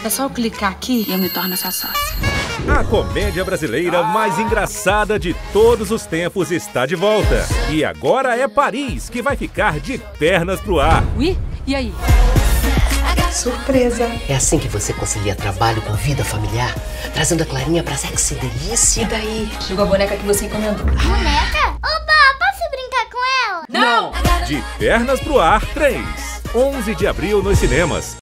É só eu clicar aqui e eu me torno essa sócia. A comédia brasileira mais engraçada de todos os tempos está de volta. E agora é Paris que vai ficar de pernas pro ar. Ui, e aí? Surpresa! É assim que você concilia trabalho com vida familiar? Trazendo a Clarinha pra sexy delícia? E daí? Chegou a boneca que você encomendou. Boneca? Oba, posso brincar com ela? Não! De Pernas pro Ar 3. 11 de abril nos cinemas.